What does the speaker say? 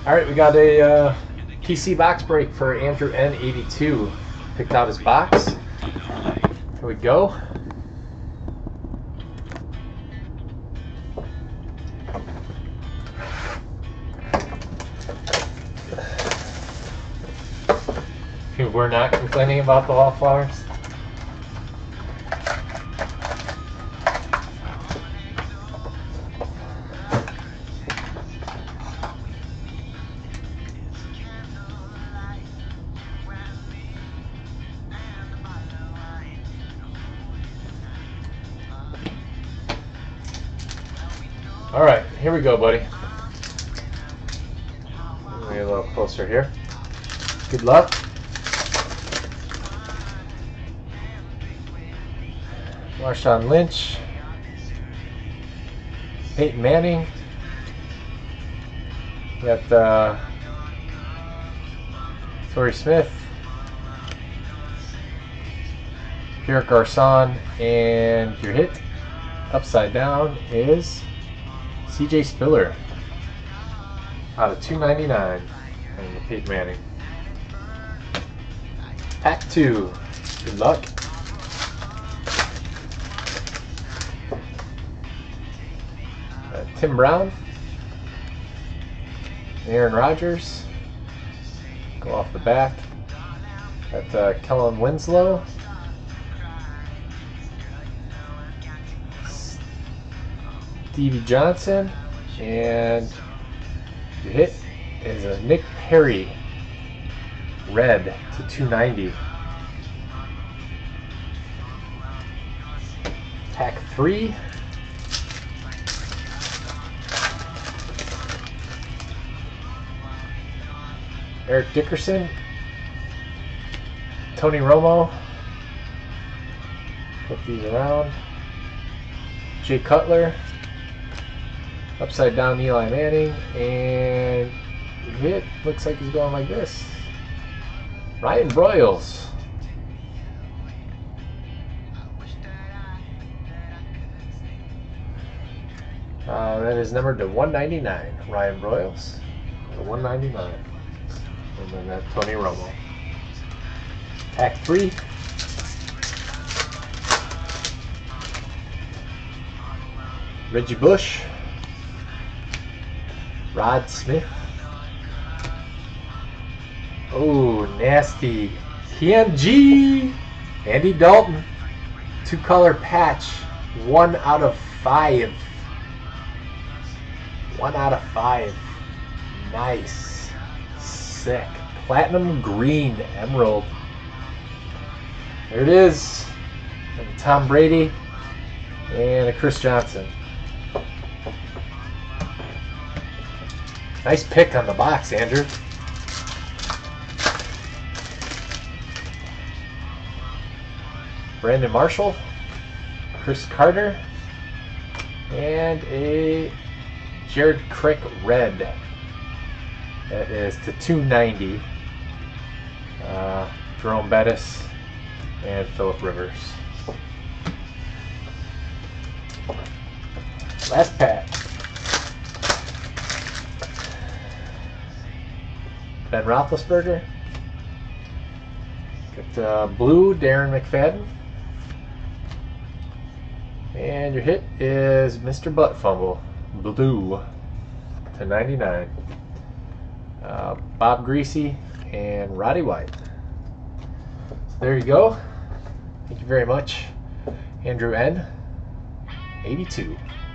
All right, we got a PC box break for Andrew N82. Picked out his box. Here we go. We're not complaining about the wallflowers. All right, here we go, buddy. Let me get a little closer here. Good luck. Marshawn Lynch, Peyton Manning, we got Torrey Smith, Pierre Garcon, and your hit upside down is CJ Spiller out of 299 and the Peyton Manning. Pack 2. Good luck. Tim Brown, Aaron Rodgers, go off the back. Got Kellen Winslow, Stevie Johnson, and your hit is a Nick Perry, red to 290. Pack 3. Eric Dickerson, Tony Romo, flip these around, Jay Cutler, upside down Eli Manning, and hit looks like he's going like this. Ryan Broyles. That is numbered to 199. Ryan Broyles, to 199. And then that Tony Romo. Pack 3. Reggie Bush. Rod Smith. Oh, nasty. TMG. Andy Dalton. 2-color patch. 1 out of 5. 1 out of 5. Nice. Sick. Platinum green emerald. There it is. And Tom Brady and a Chris Johnson. Nice pick on the box, Andrew. Brandon Marshall, Chris Carter, and a Jared Crick red. That is to 290. Jerome Bettis and Phillip Rivers. Last pack. Ben Roethlisberger. Got blue Darren McFadden. And your hit is Mr. Butt Fumble. Blue to 99. Bob Greasy and Roddy White. So there you go. Thank you very much, Andrew N. 82.